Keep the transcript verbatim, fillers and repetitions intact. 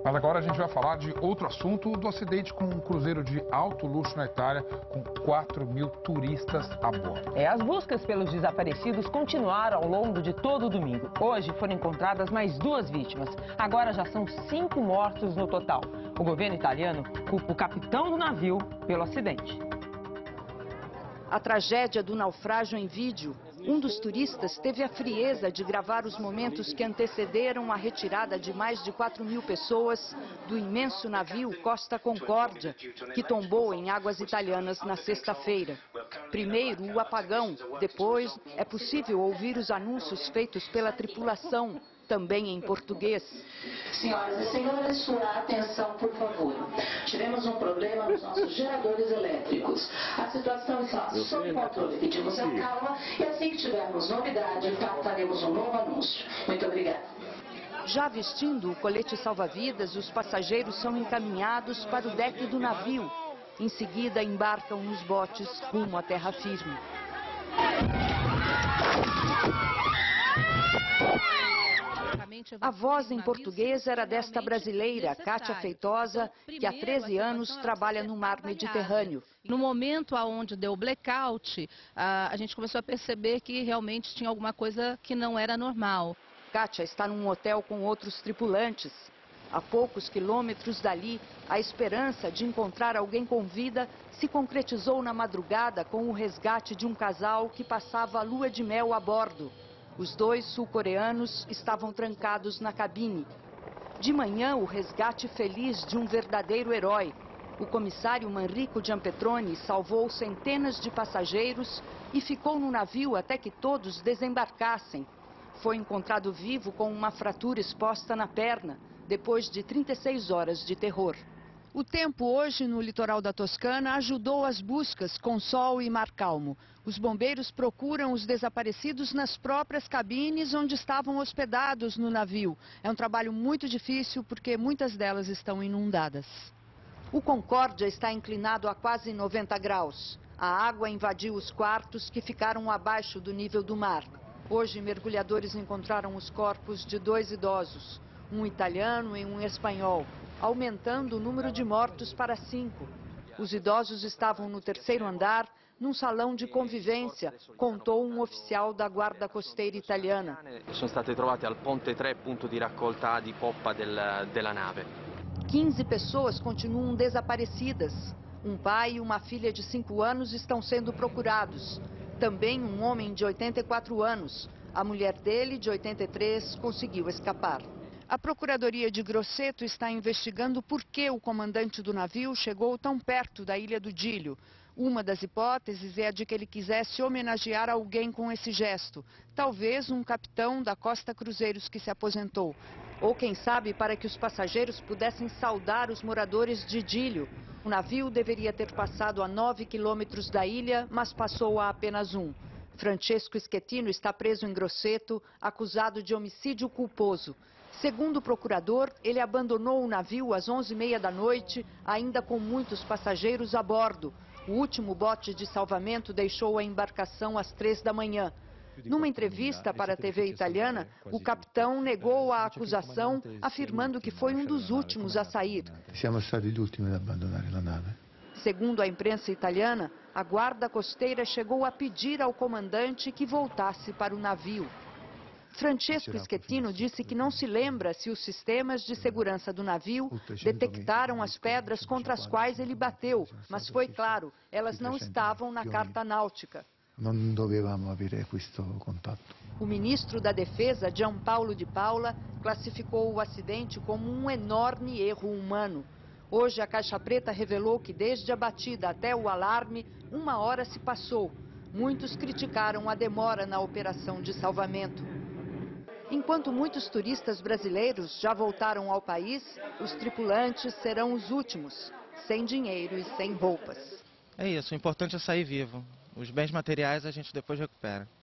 Mas agora a gente vai falar de outro assunto, do acidente com um cruzeiro de alto luxo na Itália, com quatro mil turistas a bordo. É, as buscas pelos desaparecidos continuaram ao longo de todo o domingo. Hoje foram encontradas mais duas vítimas. Agora já são cinco mortos no total. O governo italiano culpa o capitão do navio pelo acidente. A tragédia do naufrágio em vídeo. Um dos turistas teve a frieza de gravar os momentos que antecederam a retirada de mais de quatro mil pessoas do imenso navio Costa Concórdia, que tombou em águas italianas na sexta-feira. Primeiro o apagão, depois é possível ouvir os anúncios feitos pela tripulação, também em português. Senhoras e senhores, sua atenção, por favor. Tivemos um problema nos nossos geradores elétricos. A situação está sob controle. Pedimos a calma e assim que tivermos novidade, faremos um novo anúncio. Muito obrigada. Já vestindo o colete salva-vidas, os passageiros são encaminhados para o deck do navio. Em seguida, embarcam nos botes rumo à terra firme. A voz em português era desta brasileira, Kátia Feitosa, que há treze anos trabalha no mar Mediterrâneo. No momento onde deu o blackout, a gente começou a perceber que realmente tinha alguma coisa que não era normal. Kátia está num hotel com outros tripulantes. A poucos quilômetros dali, a esperança de encontrar alguém com vida se concretizou na madrugada com o resgate de um casal que passava a lua de mel a bordo. Os dois sul-coreanos estavam trancados na cabine. De manhã, o resgate feliz de um verdadeiro herói. O comissário Manrico Giampetroni salvou centenas de passageiros e ficou no navio até que todos desembarcassem. Foi encontrado vivo com uma fratura exposta na perna, depois de trinta e seis horas de terror. O tempo hoje no litoral da Toscana ajudou as buscas com sol e mar calmo. Os bombeiros procuram os desaparecidos nas próprias cabines onde estavam hospedados no navio. É um trabalho muito difícil porque muitas delas estão inundadas. O Concórdia está inclinado a quase noventa graus. A água invadiu os quartos que ficaram abaixo do nível do mar. Hoje, mergulhadores encontraram os corpos de dois idosos, um italiano e um espanhol, aumentando o número de mortos para cinco. Os idosos estavam no terceiro andar, num salão de convivência, contou um oficial da Guarda Costeira italiana. Sono state trovate al ponte tre, punto di raccolta di poppa del, della nave. quinze pessoas continuam desaparecidas. Um pai e uma filha de cinco anos estão sendo procurados. Também um homem de oitenta e quatro anos. A mulher dele, de oitenta e três, conseguiu escapar. A Procuradoria de Grosseto está investigando por que o comandante do navio chegou tão perto da Ilha do Giglio. Uma das hipóteses é a de que ele quisesse homenagear alguém com esse gesto. Talvez um capitão da Costa Cruzeiros que se aposentou. Ou quem sabe para que os passageiros pudessem saudar os moradores de Giglio. O navio deveria ter passado a nove quilômetros da ilha, mas passou a apenas um. Francesco Schettino está preso em Grosseto, acusado de homicídio culposo. Segundo o procurador, ele abandonou o navio às onze e meia da noite, ainda com muitos passageiros a bordo. O último bote de salvamento deixou a embarcação às três da manhã. Numa entrevista para a T V italiana, o capitão negou a acusação, afirmando que foi um dos últimos a sair. Siamo stati gli ultimi ad abbandonare la nave. Segundo a imprensa italiana, a guarda costeira chegou a pedir ao comandante que voltasse para o navio. Francesco Schettino disse que não se lembra se os sistemas de segurança do navio detectaram as pedras contra as quais ele bateu, mas foi claro, elas não estavam na carta náutica. Non dovevamo avere questo contatto. O ministro da Defesa, Gianpaolo Di Paola, classificou o acidente como um enorme erro humano. Hoje, a Caixa Preta revelou que desde a batida até o alarme, uma hora se passou. Muitos criticaram a demora na operação de salvamento. Enquanto muitos turistas brasileiros já voltaram ao país, os tripulantes serão os últimos, sem dinheiro e sem roupas. É isso, o importante é sair vivo. Os bens materiais a gente depois recupera.